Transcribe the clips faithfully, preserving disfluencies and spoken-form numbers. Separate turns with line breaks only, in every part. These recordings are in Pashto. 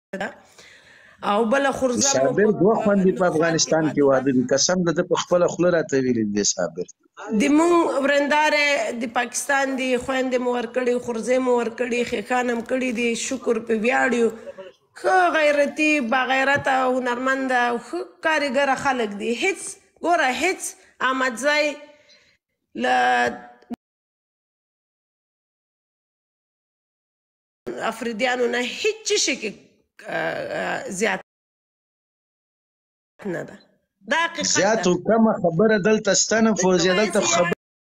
او بل خرزه
صابر دوه خوندې په افغانستان کې واده دي قسم ده په خپل خپل راته ویلي دي صابر
د مونږ ورندارې د پاکستان دی خويندې مو ورکړي خرزې مو ورکړي ښیښان هم کړي دي شکر په ویاړو ښه غیرتي باغیرته هنرمند او ښه کارګره خلک دي هیڅ ګوره هیڅ احمدزی له افریدیانو نه هیڅ شي کې زیات نه ده دا حقیقت
زیات او کمه خبره دلته ستنه فوزیه دلته خبره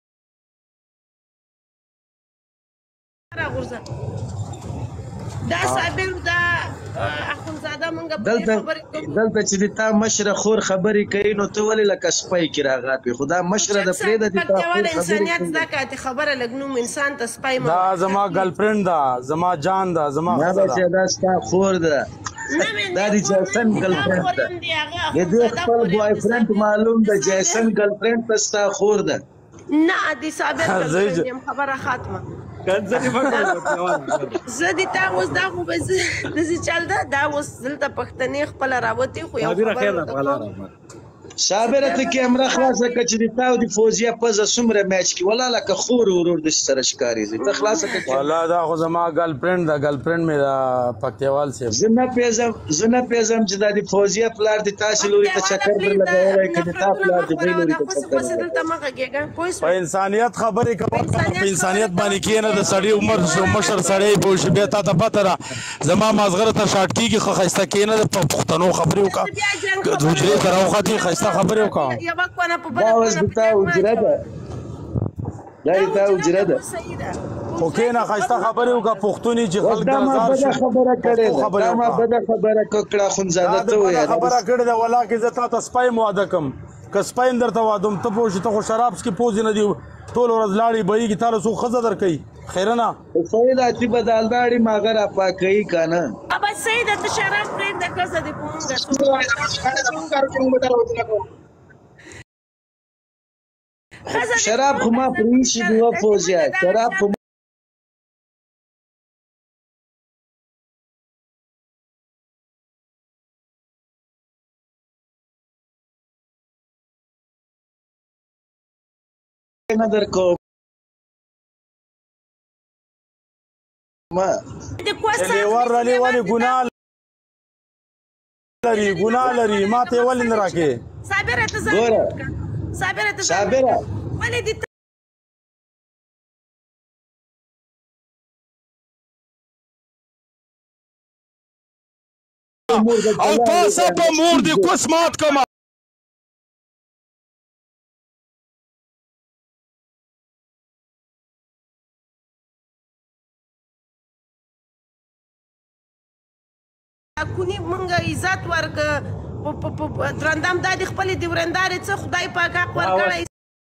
دا صابر دا اخونزاده مونږ
دلته دلته چې د تا مشره خور خبرې کوي نو ته ولې لکه سپی کې راغاپې خو دا مشره د پرېږده د تا خور
انسانیت زده که خبره لږ نوم انسان ته سپی
دا زما ګرلفرینډ ده زما جان ده زما ښځه ده
دا ستا خور ده دا د جیسن ګرلفرینډ ده د دې خپل بوای فرینډ معلوم ده جیسن ګرلفرینډ ته ستا خور ده
نه د صابر ګرلفرینډ یم خبره ختمه زه د تا اوس دا خو به داسې چل ده دا اوس دلته پښتنې خپله راوتې خو یو خبره
صابره ته کیمره خلاصه کړه چې د تا او د فوزیه پزه څومره میچ کړي والله لکه خور ورور داسې سره ښکارېږي ته خلاصه کړه
والله دا خو زما ګرلفرینډ ده ګرلفرینډ مې ده پکتیوال صاحب
زه نه پېژم زه نه پېژم چې دا د فوزیه پلار د تاسې لوري ته چکر در لګولی که د تا پلار د بل لوري ته چکر
په انسانیت خبرې کوه په انسانیت باندې کښېنه د سړي عمر مشر سړی پوه شي بیا تا ته پته ده زما مازغره ته شاټ کېږي ښه ښایسته کښېنه په پښتنو خبرې وکړه حجرې ته راوختې ښایسته خبرې وکړه
دا اوس د تا حجره ده دا د تا حجره ده
خو کښېنه ښایسته خبرې وکړه پښتون یې چې خلک
دا ما بده خبره کړې ده دا ما بده خبره کړه اخندزاده ته ووایه
خبره کړې ده والله کې زه تا ته سپی م واده کړم که سپی م درته وادم ته پوه شې ته خو شراب څکې پوځې نه دي ټول ورځ لاړې بهېږي تا له څوک ښځه درکوي خیره نه
صحیح ده چې به دالداړې ماغه راپاکوي که نه
بس صحیح ده ته شراب پرېږده ښځه دې په مونږ
شراب خو ما پرېښي دي وه فوزیه شراب خو نه درکوم
لیور رالي ولې ګناه لري ګناه لري ما ته یې ولې نه راکې
صابره ته
ګوره
صابره ته
صابره
ولې دې
او پاسه په مور دې کوس مات کړمه
کونی مونږ عزت ورکړه درندم دا د خپلې د ورندارې څه خدای پاک حق ورکړی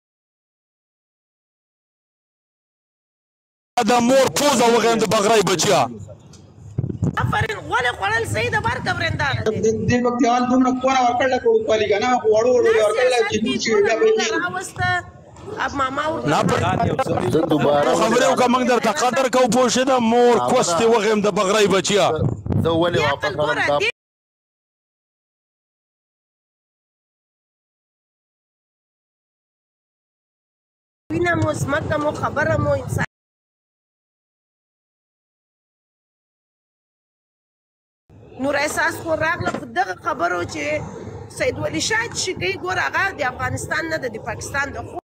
د مور پوزه وغیم د بغرای بچیا
افرین غولې خوړل صحیح ده ورکړه ورنداره
دې پکتیوال دومره کونه ورکړله که وکړي که نه وړو وړو یې ورکړله چې دوی چې بیا به یې
راوسته اب ماما
خبرې وکړه موږ درته قدر کوو پوه شې د مور کوس دې وغیم د بغرای بچیا
زه ولې واپس راغلم
وینه مو ځمکه مو خبره مو انسان نور احساس خو راغله په دغه خبرو چې سید ولی شاه چې کوي ګوره هغه د افغانستان نه ده د پاکستان د